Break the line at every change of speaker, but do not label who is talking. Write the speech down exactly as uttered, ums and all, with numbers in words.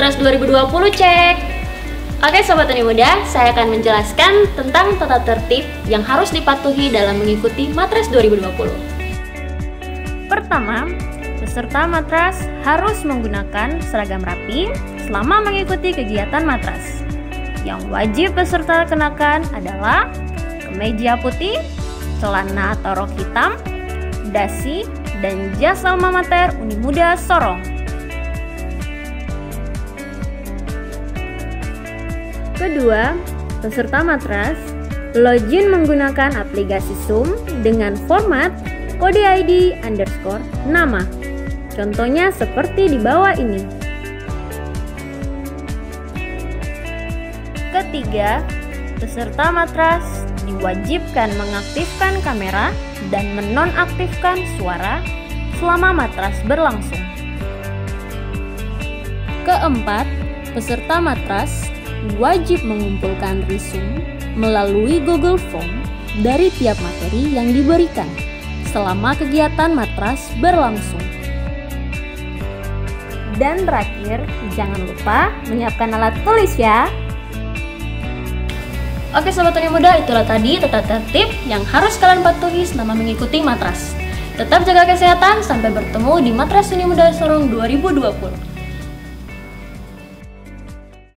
Matras dua ribu dua puluh cek. Oke Sobat Uni Muda, saya akan menjelaskan tentang tata tertib yang harus dipatuhi dalam mengikuti Matras dua ribu dua puluh.
Pertama, peserta Matras harus menggunakan seragam rapi selama mengikuti kegiatan Matras. Yang wajib peserta kenakan adalah kemeja putih, celana atau rok hitam, dasi, dan jas alma mater Uni Muda Sorong. Kedua, peserta Matras login menggunakan aplikasi Zoom dengan format kode I D underscore nama. Contohnya seperti di bawah ini. Ketiga, peserta Matras diwajibkan mengaktifkan kamera dan menonaktifkan suara selama Matras berlangsung. Keempat, peserta Matras wajib mengumpulkan resume melalui Google Form dari tiap materi yang diberikan selama kegiatan Matras berlangsung. Dan terakhir, jangan lupa menyiapkan alat tulis ya.
Oke Sobat Uni Muda, itulah tadi tata tertib yang harus kalian patuhi selama mengikuti Matras. Tetap jaga kesehatan, sampai bertemu di Matras Uni Muda Sorong dua ribu dua puluh.